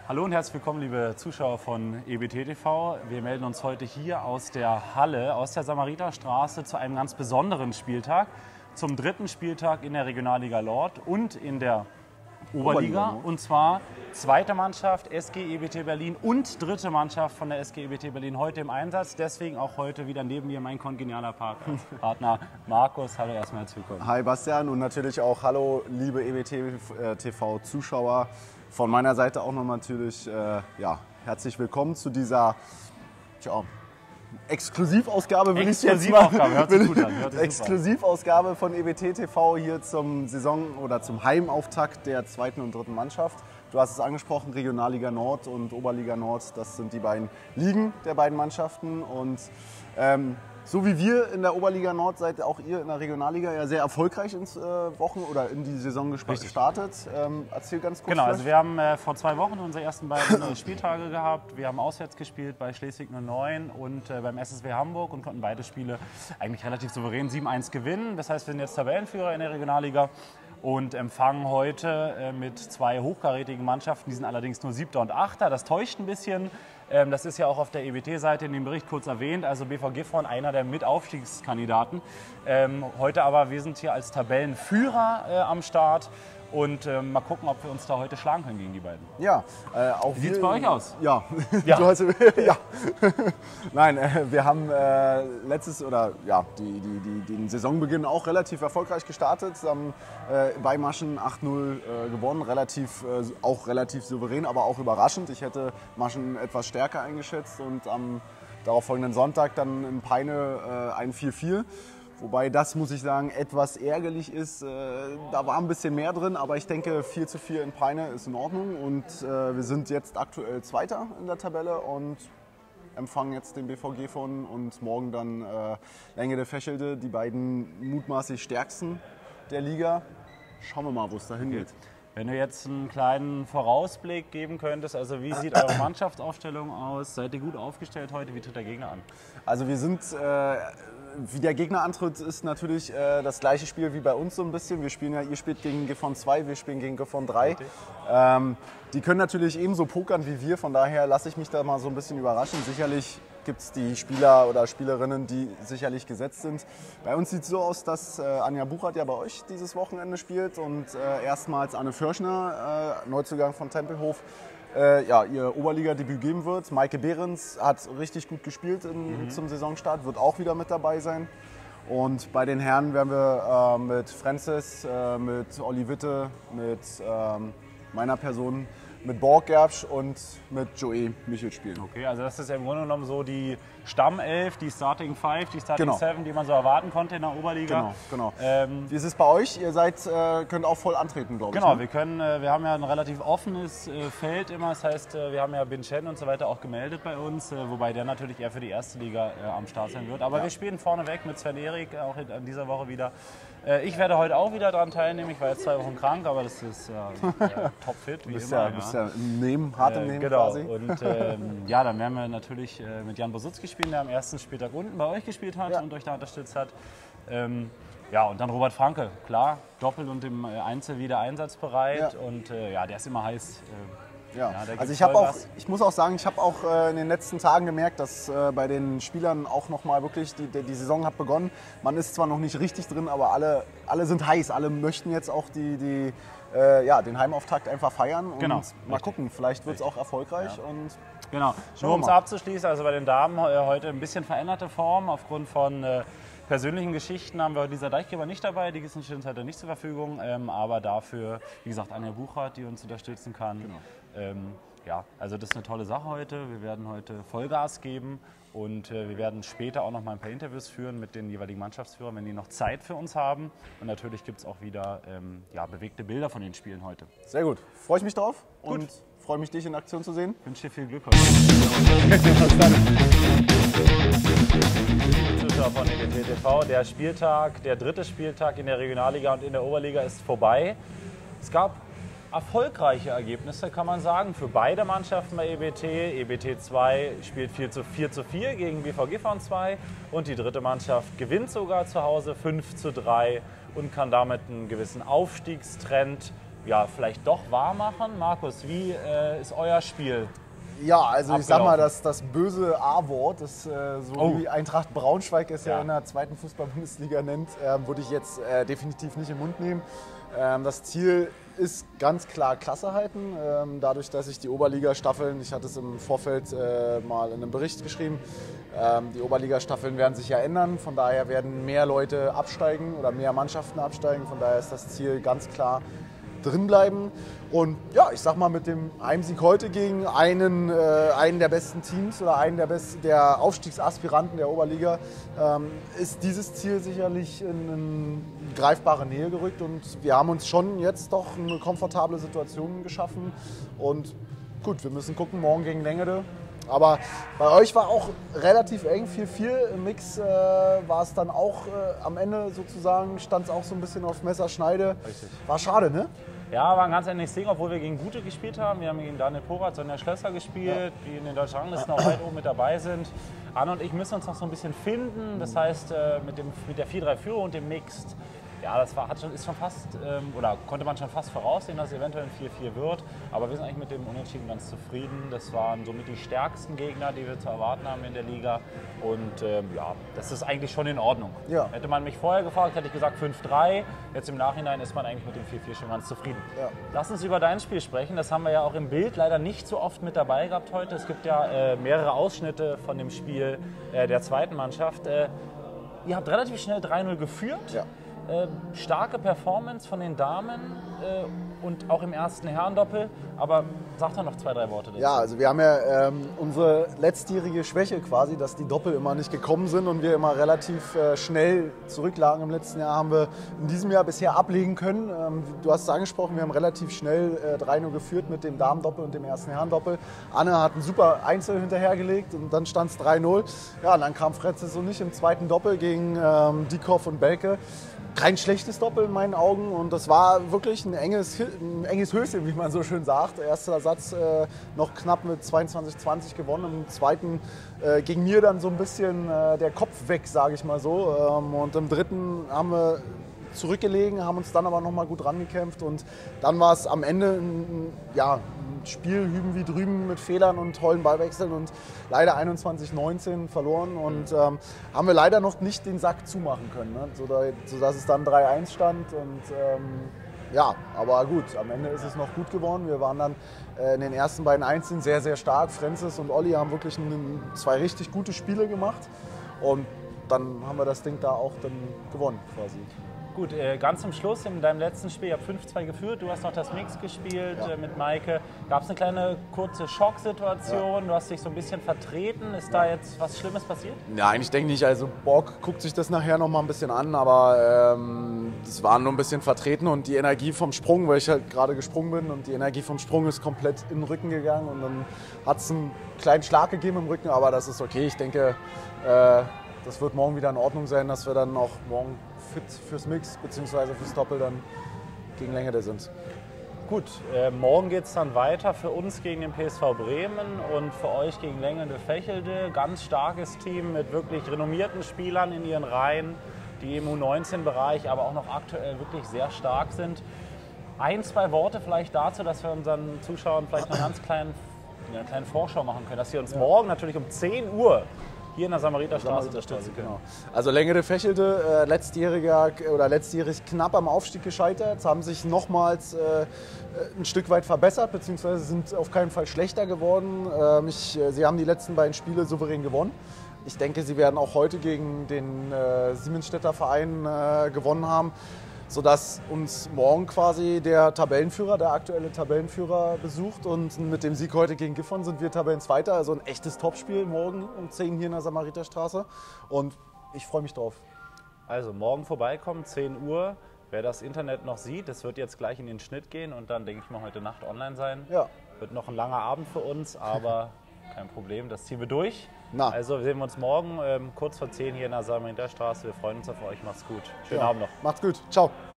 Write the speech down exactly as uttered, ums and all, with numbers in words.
Hallo und herzlich willkommen, liebe Zuschauer von E B T T V. Wir melden uns heute hier aus der Halle, aus der Samariterstraße zu einem ganz besonderen Spieltag. Zum dritten Spieltag in der Regionalliga Nord und in der Oberliga. Und zwar zweite Mannschaft S G E B T Berlin und dritte Mannschaft von der S G E B T Berlin heute im Einsatz. Deswegen auch heute wieder neben mir mein kongenialer Partner Markus. Hallo, erstmal herzlich willkommen. Hi Bastian und natürlich auch hallo liebe E B T T V-Zuschauer. Von meiner Seite auch noch natürlich äh, ja, herzlich willkommen zu dieser tja, Exklusivausgabe, will ich jetzt mal. Hört sich gut an. Hört sich Exklusivausgabe von E B T T V hier zum Saison- oder zum Heimauftakt der zweiten und dritten Mannschaft. Du hast es angesprochen, Regionalliga Nord und Oberliga Nord, das sind die beiden Ligen der beiden Mannschaften. Und ähm, so wie wir in der Oberliga Nord seid auch ihr in der Regionalliga ja sehr erfolgreich ins äh, Wochen- oder in die Saison gestartet. Ähm, erzähl ganz kurz. Genau, vielleicht. also wir haben äh, vor zwei Wochen unsere ersten beiden äh, Spieltage gehabt. Wir haben auswärts gespielt bei Schleswig null neun und äh, beim S S W Hamburg und konnten beide Spiele eigentlich relativ souverän sieben eins gewinnen. Das heißt, wir sind jetzt Tabellenführer in der Regionalliga und empfangen heute äh, mit zwei hochkarätigen Mannschaften. Die sind allerdings nur Siebter und Achter. Das täuscht ein bisschen. Ähm, das ist ja auch auf der E B T-Seite in dem Bericht kurz erwähnt. Also B V Gifhorn, einer der Mitaufstiegskandidaten. Ähm, heute aber, wir sind hier als Tabellenführer äh, am Start. Und äh, mal gucken, ob wir uns da heute schlagen können gegen die beiden. Ja, äh, auch Wie sieht es bei euch aus? Ja, Ja. Du hast, ja. Nein, äh, wir haben äh, letztes oder ja, die, die, die, den Saisonbeginn auch relativ erfolgreich gestartet. Wir haben äh, bei Maschen acht null äh, gewonnen, relativ, äh, auch relativ souverän, aber auch überraschend. Ich hätte Maschen etwas stärker eingeschätzt und am darauffolgenden Sonntag dann in Peine äh, ein vier vier. Wobei das, muss ich sagen, etwas ärgerlich ist. Da war ein bisschen mehr drin, aber ich denke, vier zu vier in Peine ist in Ordnung. Und wir sind jetzt aktuell Zweiter in der Tabelle und empfangen jetzt den B V Gifhorn und morgen dann Länge der Fächelde, die beiden mutmaßlich stärksten der Liga. Schauen wir mal, wo es dahin geht. Wenn du jetzt einen kleinen Vorausblick geben könntest, also wie sieht eure Mannschaftsaufstellung aus? Seid ihr gut aufgestellt heute? Wie tritt der Gegner an? Also wir sind, äh, wie der Gegner antritt, ist natürlich äh, das gleiche Spiel wie bei uns so ein bisschen. Wir spielen ja, ihr spielt gegen Gifhorn zwei, wir spielen gegen Gifhorn drei. Ähm, die können natürlich ebenso pokern wie wir, von daher lasse ich mich da mal so ein bisschen überraschen. Sicherlich gibt es die Spieler oder Spielerinnen, die sicherlich gesetzt sind. Bei uns sieht es so aus, dass äh, Anja Buchert ja bei euch dieses Wochenende spielt und äh, erstmals Anne Förschner, äh, Neuzugang von Tempelhof, äh, ja, ihr Oberliga-Debüt geben wird. Maike Behrens hat richtig gut gespielt in, mhm. zum Saisonstart, wird auch wieder mit dabei sein. Und bei den Herren werden wir äh, mit Francis, äh, mit Olli Witte, mit ähm, meiner Person, mit Borg Gerbsch und mit Joey Michel spielen. Okay, also das ist ja im Grunde genommen so die Stammelf, die Starting Five, die Starting Genau. Seven, die man so erwarten konnte in der Oberliga. Genau, genau. Ähm, Wie ist es bei euch? Ihr seid, äh, könnt auch voll antreten, glaube ich. Genau, ne? wir können, äh, wir haben ja ein relativ offenes äh, Feld immer. Das heißt, äh, wir haben ja Bin Chen und so weiter auch gemeldet bei uns, äh, wobei der natürlich eher für die erste Liga äh, am Start sein wird. Aber Ja. wir spielen vorneweg mit Sven Erik auch in, in dieser Woche wieder. Äh, ich werde heute auch wieder daran teilnehmen. Ich war jetzt zwei Wochen krank, aber das ist äh, äh, topfit, wie Du bist immer. ja, bist ja im Nehmen, hart im Äh, Nehmen genau. quasi. Und ähm, ja, dann werden wir natürlich äh, mit Jan Bosutzki spielen, der am ersten Spieltag unten bei euch gespielt hat Ja. und euch da unterstützt hat. Ähm, ja, und dann Robert Franke, klar, Doppel und im äh, Einzel wieder einsatzbereit. Ja. Und äh, ja, der ist immer heiß. Äh, Ja. ja, da Also gibt's ich habe auch, Vollgas. ich muss auch sagen, ich habe auch äh, in den letzten Tagen gemerkt, dass äh, bei den Spielern auch noch mal wirklich die, die, die Saison hat begonnen. Man ist zwar noch nicht richtig drin, aber alle, alle sind heiß. Alle möchten jetzt auch die, die, äh, ja, den Heimauftakt einfach feiern und Genau, mal richtig. gucken. Vielleicht wird es auch erfolgreich. Ja. Und Genau, Schauen nur um es wir mal. abzuschließen, also bei den Damen äh, heute ein bisschen veränderte Form. Aufgrund von äh, persönlichen Geschichten haben wir heute Lisa Deichgeber nicht dabei, die Gießen Schillens heute nicht zur Verfügung. Ähm, aber dafür, wie gesagt, Anja Buchert, die uns unterstützen kann. Genau. Ähm, ja, also das ist eine tolle Sache heute. Wir werden heute Vollgas geben und äh, wir werden später auch noch mal ein paar Interviews führen mit den jeweiligen Mannschaftsführern, wenn die noch Zeit für uns haben. Und natürlich gibt es auch wieder ähm, ja, bewegte Bilder von den Spielen heute. sehr gut. Freue ich mich drauf Gut. und freue mich, dich in Aktion zu sehen. Ich wünsche dir viel Glück heute. Zuschauer von E B T T V, der Spieltag, der dritte Spieltag in der Regionalliga und in der Oberliga ist vorbei. Es gab erfolgreiche Ergebnisse, kann man sagen, für beide Mannschaften bei E B T. E B T zwei spielt vier zu vier gegen B V Gifhorn zwei und die dritte Mannschaft gewinnt sogar zu Hause fünf zu drei und kann damit einen gewissen Aufstiegstrend ja, vielleicht doch wahr machen. Markus, wie äh, ist euer Spiel? Ja, also ich sag mal, abgelaufen? das, das böse A-Wort, das äh, so Oh. wie Eintracht Braunschweig es ja, Ja. in der zweiten Fußball-Bundesliga nennt, äh, würde ich jetzt äh, definitiv nicht im Mund nehmen. Ähm, das Ziel ist ganz klar Klasse halten. Ähm, dadurch, dass sich die Oberliga-Staffeln, ich hatte es im Vorfeld äh, mal in einem Bericht geschrieben, ähm, die Oberliga-Staffeln werden sich ja ändern. Von daher werden mehr Leute absteigen oder mehr Mannschaften absteigen. Von daher ist das Ziel ganz klar drin bleiben. Und ja, ich sag mal, mit dem Heimsieg heute gegen einen, äh, einen der besten Teams oder einen der, besten, der Aufstiegsaspiranten der Oberliga ähm, ist dieses Ziel sicherlich in, in greifbare Nähe gerückt. Und wir haben uns schon jetzt doch eine komfortable Situation geschaffen. Und gut, wir müssen gucken, morgen gegen Lengede. Aber bei euch war auch relativ eng, vier vier im Mix äh, war es dann auch äh, am Ende sozusagen, stand es auch so ein bisschen auf Messerschneide. Richtig. War schade, ne? Ja, war ein ganz ähnliches Ding, obwohl wir gegen Gute gespielt haben. Wir haben gegen Daniel Porat, Sonja Schlösser gespielt, ja. die in den deutschen Ranglisten auch weit oben mit dabei sind. Anne und ich müssen uns noch so ein bisschen finden. Das heißt, äh, mit, dem, mit der vier drei Führung und dem Mixed, ja, das war, hat schon, ist schon fast, ähm, oder konnte man schon fast voraussehen, dass es eventuell ein vier vier wird. Aber wir sind eigentlich mit dem Unentschieden ganz zufrieden. Das waren somit die stärksten Gegner, die wir zu erwarten haben in der Liga. Und ähm, ja, das ist eigentlich schon in Ordnung. Ja. Hätte man mich vorher gefragt, hätte ich gesagt fünf drei. Jetzt im Nachhinein ist man eigentlich mit dem vier vier schon ganz zufrieden. Ja. Lass uns über dein Spiel sprechen. Das haben wir ja auch im Bild leider nicht so oft mit dabei gehabt heute. Es gibt ja äh, mehrere Ausschnitte von dem Spiel äh, der zweiten Mannschaft. Äh, ihr habt relativ schnell drei null geführt. Ja. Äh, starke Performance von den Damen äh, und auch im ersten Herrendoppel. Aber sag doch noch zwei, drei Worte dazu. Ja, also wir haben ja ähm, unsere letztjährige Schwäche quasi, dass die Doppel immer nicht gekommen sind und wir immer relativ äh, schnell zurücklagen. Im letzten Jahr haben wir in diesem Jahr bisher ablegen können. Ähm, du hast es angesprochen, wir haben relativ schnell äh, drei null geführt mit dem Damendoppel und dem ersten Herrendoppel. Anne hat einen super Einzel hinterhergelegt und dann stand es drei null. Ja, und dann kam Fretzes und ich im zweiten Doppel gegen ähm, Dieckhoff und Belke. Kein schlechtes Doppel in meinen Augen und das war wirklich ein enges, ein enges Höschen, wie man so schön sagt. Erster Satz äh, noch knapp mit zweiundzwanzig zwanzig gewonnen, im zweiten äh, ging mir dann so ein bisschen äh, der Kopf weg, sage ich mal so. Ähm, und im dritten haben wir zurückgelegen, haben uns dann aber noch mal gut rangekämpft und dann war es am Ende ein, ja, ein Spiel hüben wie drüben mit Fehlern und tollen Ballwechseln und leider einundzwanzig neunzehn verloren und ähm, haben wir leider noch nicht den Sack zumachen können, ne? Sodass es dann drei eins stand und ähm, ja, aber gut, am Ende ist es noch gut geworden. Wir waren dann äh, in den ersten beiden Einzelnen sehr, sehr stark. Francis und Olli haben wirklich ein, zwei richtig gute Spiele gemacht und dann haben wir das Ding da auch dann gewonnen quasi. Gut, äh, ganz zum Schluss in deinem letzten Spiel, ihr habt fünf zwei geführt, du hast noch das Mix gespielt Ja. äh, mit Maike. Gab es eine kleine kurze Schocksituation, Ja. du hast dich so ein bisschen vertreten. Ist da jetzt was Schlimmes passiert? Nein, ich denke nicht. Also Borg guckt sich das nachher noch mal ein bisschen an, aber ähm, das war nur ein bisschen vertreten und die Energie vom Sprung, weil ich halt gerade gesprungen bin und die Energie vom Sprung ist komplett in den Rücken gegangen und dann hat es einen kleinen Schlag gegeben im Rücken, aber das ist okay. Ich denke, äh, das wird morgen wieder in Ordnung sein, dass wir dann auch morgen fit fürs Mix bzw. fürs Doppel dann gegen Lengede sind. Gut, äh, morgen geht es dann weiter für uns gegen den P S V Bremen und für euch gegen Lengede-Vechelde. Ganz starkes Team mit wirklich renommierten Spielern in ihren Reihen, die im U neunzehn Bereich aber auch noch aktuell wirklich sehr stark sind. Ein, zwei Worte vielleicht dazu, dass wir unseren Zuschauern vielleicht noch einen ganz kleinen, eine kleine Vorschau machen können, dass wir uns ja. morgen natürlich um zehn Uhr hier in der Samariterstraße unterstützen können. Genau. Also Lengede-Vechelde, äh, letztjähriger oder letztjährig knapp am Aufstieg gescheitert, haben sich nochmals äh, ein Stück weit verbessert, beziehungsweise sind auf keinen Fall schlechter geworden. Ähm, ich, äh, sie haben die letzten beiden Spiele souverän gewonnen. Ich denke, sie werden auch heute gegen den äh, Siemensstädter Verein äh, gewonnen haben, sodass uns morgen quasi der Tabellenführer, der aktuelle Tabellenführer besucht und mit dem Sieg heute gegen Gifhorn sind wir Tabellenzweiter. Also ein echtes Topspiel morgen um zehn hier in der Samariterstraße und ich freue mich drauf. Also morgen vorbeikommen, zehn Uhr. Wer das Internet noch sieht, das wird jetzt gleich in den Schnitt gehen und dann denke ich mal heute Nacht online sein. Ja. Wird noch ein langer Abend für uns, aber kein Problem, das ziehen wir durch. Na. Also sehen wir uns morgen ähm, kurz vor zehn hier in der Samariterstraße. Wir freuen uns auf euch. Macht's gut. Schönen Ja. Abend noch. Macht's gut. Ciao.